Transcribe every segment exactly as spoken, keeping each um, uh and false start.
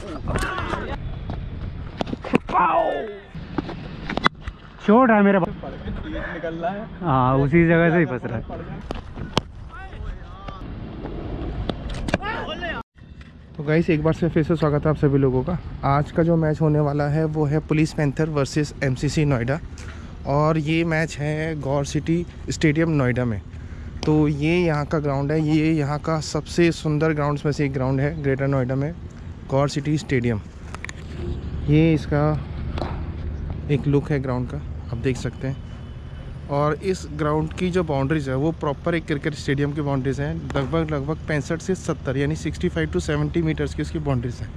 Shot है मेरा निकल रहा है। हाँ उसी जगह से ही फंस रहा है। तो गाइस एक बार से फिर से स्वागत है आप सभी लोगों का। आज का जो मैच होने वाला है वो है police panther versus MCC Noida, और ये मैच है गौर सिटी स्टेडियम नोएडा में। तो ये यहाँ का ग्राउंड है, ये यहाँ का सबसे सुंदर ग्राउंड्स में से एक ग्राउंड है ग्रेटर नोएडा में, गौर सिटी स्टेडियम। ये इसका एक लुक है ग्राउंड का, आप देख सकते हैं। और इस ग्राउंड की जो बाउंड्रीज है वो प्रॉपर एक क्रिकेट स्टेडियम की बाउंड्रीज हैं, लगभग लगभग पैंसठ से सत्तर यानी पैंसठ टू सत्तर मीटर्स की उसकी बाउंड्रीज हैं।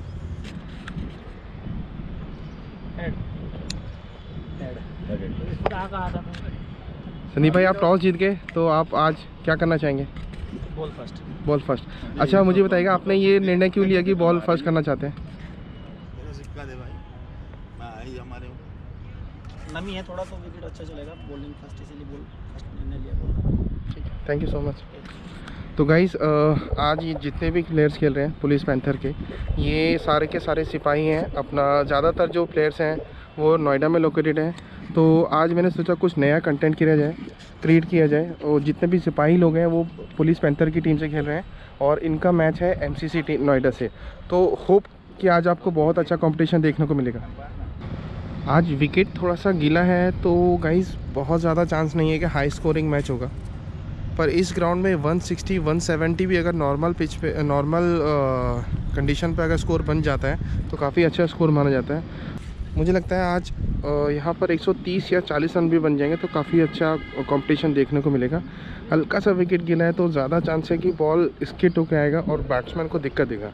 संदीप भाई आप टॉस जीत गए, तो आप आज क्या करना चाहेंगे? Ball first. Ball first. अच्छा मुझे बताइएगा आपने ये निर्णय क्यों लिया कि बॉल फर्स्ट करना चाहते हैं? सिक्का दे भाई, हमारे नमी है थोड़ा, तो विकेट अच्छा चलेगा। बॉलिंग फर्स्ट, इसीलिए बॉल फर्स्ट निर्णय लिया। ठीक है, थैंक यू सो मच। तो गाइस आज ये जितने भी प्लेयर्स खेल रहे हैं पुलिस पैंथर के, ये सारे के सारे सिपाही हैं। अपना ज़्यादातर जो प्लेयर्स हैं वो नोएडा में लोकेटेड हैं। तो आज मैंने सोचा कुछ नया कंटेंट किया जाए, क्रिएट किया जाए। और जितने भी सिपाही लोग हैं वो पुलिस पैंथर की टीम से खेल रहे हैं, और इनका मैच है एमसीसी टीम नोएडा से। तो होप कि आज आपको बहुत अच्छा कंपटीशन देखने को मिलेगा। आज विकेट थोड़ा सा गीला है, तो गाइस बहुत ज़्यादा चांस नहीं है कि हाई स्कोरिंग मैच होगा। पर इस ग्राउंड में एक सौ साठ, एक सौ सत्तर भी अगर नॉर्मल पिच पे, नॉर्मल कंडीशन पे अगर स्कोर बन जाता है तो काफ़ी अच्छा स्कोर माना जाता है। मुझे लगता है आज यहाँ पर एक सौ तीस या चालीस रन भी बन जाएंगे तो काफ़ी अच्छा कंपटीशन देखने को मिलेगा। हल्का सा विकेट गिला है तो ज़्यादा चांस है कि बॉल स्किट होकर आएगा और बैट्समैन को दिक्कत देगा।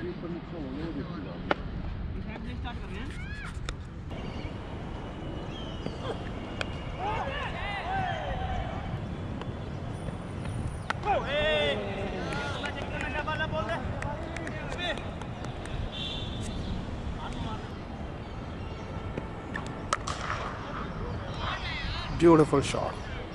Beautiful shot.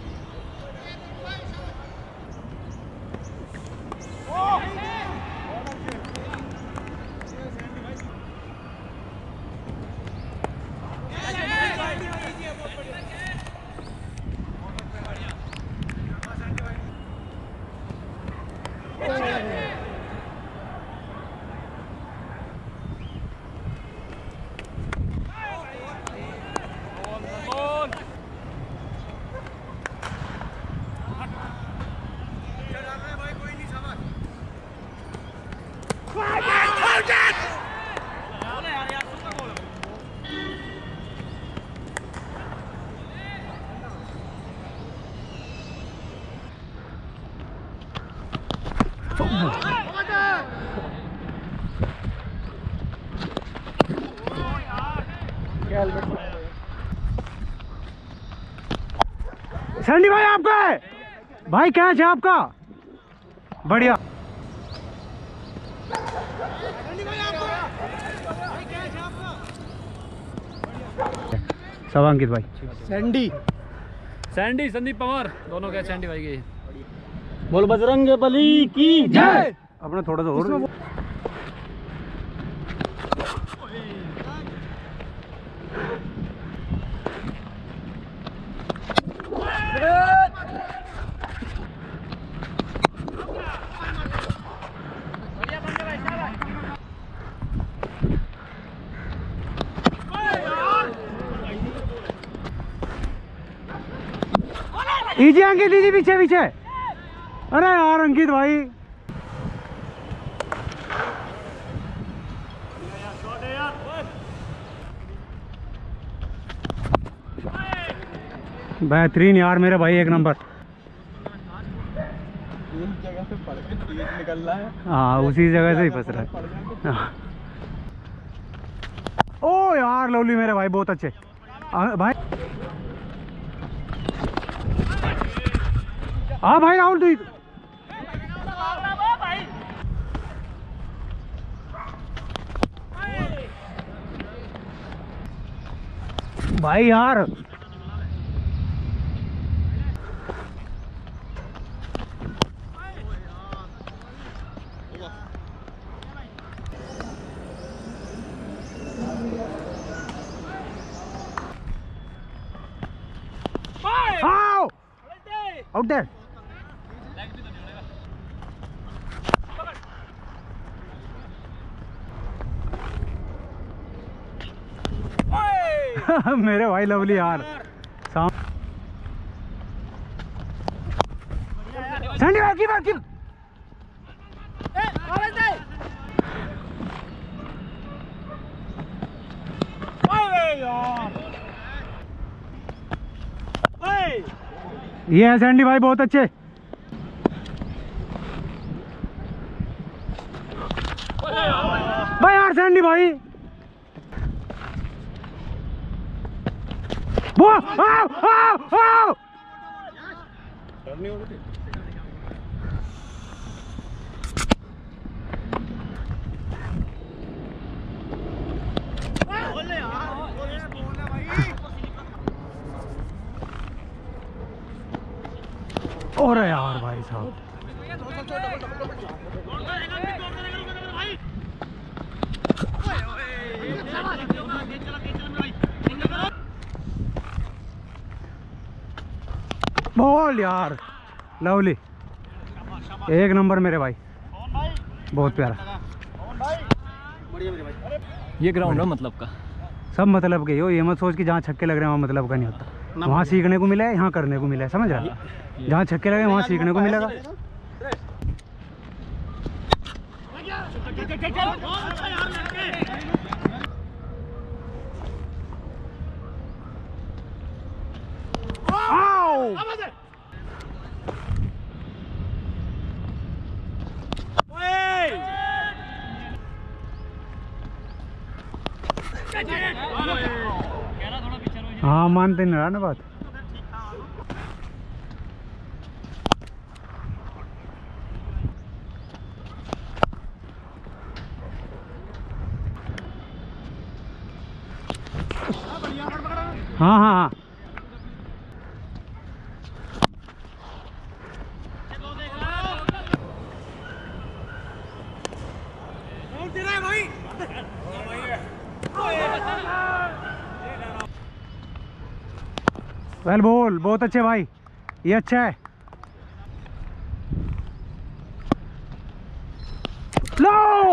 सैंडी भाई आपका है भाई, कैच है आपका, बढ़िया। सब अंकित भाई। सैंडी सैंडी संदीप पवार दोनों कैच सैंडी भाई के। बोल बजरंग बली की जय। अपना थोड़ा सा और इजी अंकित, इजी पीछे पीछे। अरे यार अंकित भाई, बेहतरीन यार मेरे भाई, एक नंबर। जगह से पड़ के तेज निकल रहा है। हाँ उसी जगह से ही फंस रहा है। ओ यार लवली मेरे भाई, बहुत अच्छे भाई। हाँ भाई राहुल तू भाई यार, आउट देयर। मेरे भाई लवली यार। सैंडी भाई की बात की। ये है सैंडी भाई बहुत अच्छे। भाई यार सैंडी भाई वो आओ आओ आओ। और यार भाई साहब बोल यार लवली एक नंबर मेरे भाई, बहुत प्यारा। ये ग्राउंड है मतलब का, सब मतलब के हो। ये मत सोच कि जहाँ छक्के लग रहे हैं वहाँ मतलब का नहीं होता। वहाँ सीखने को मिला है, यहाँ करने को मिला है, समझ रहा? जहाँ छक्के लगे वहाँ सीखने को मिलेगा। हाँ मानते नहीं रहा ना बात। हाँ हाँ हाँ वेल बोल, बहुत अच्छे भाई, ये अच्छा है। लो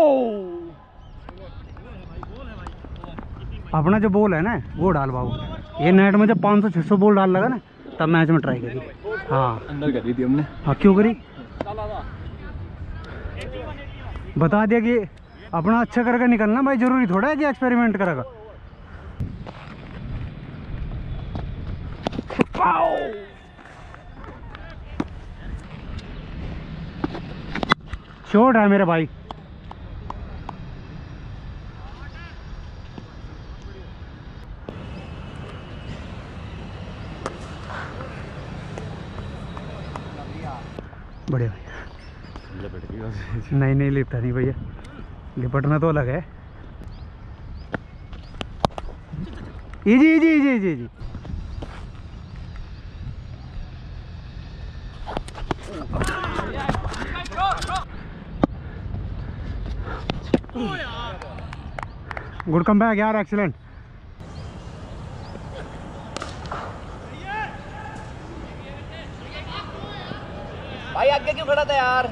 अपना जो बॉल है ना वो डाल बाबू। ये नेट में जब पाँच सौ छह सौ बॉल डाल लगा ना तब मैच में ट्राई करी। हाँ अंदर करी थी हमने। हाँ क्यों करी? बता दिया कि अपना अच्छा करके निकलना भाई, जरूरी थोड़ा है कि एक्सपेरिमेंट करेगा। शॉट है मेरे भाई। बढ़िया भैया। नहीं नहीं लिपटा नहीं भैया, लिपटना तो अलग है। Easy easy easy easy easy. Good come back यार, एक्सीलेंट। भाई आगे क्यों खड़ा था यार?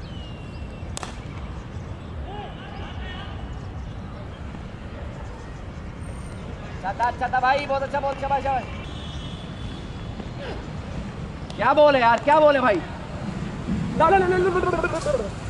अच्छा अच्छा था भाई, बहुत अच्छा, बहुत शाबाश शाबाश। क्या बोले यार, क्या बोले भाई?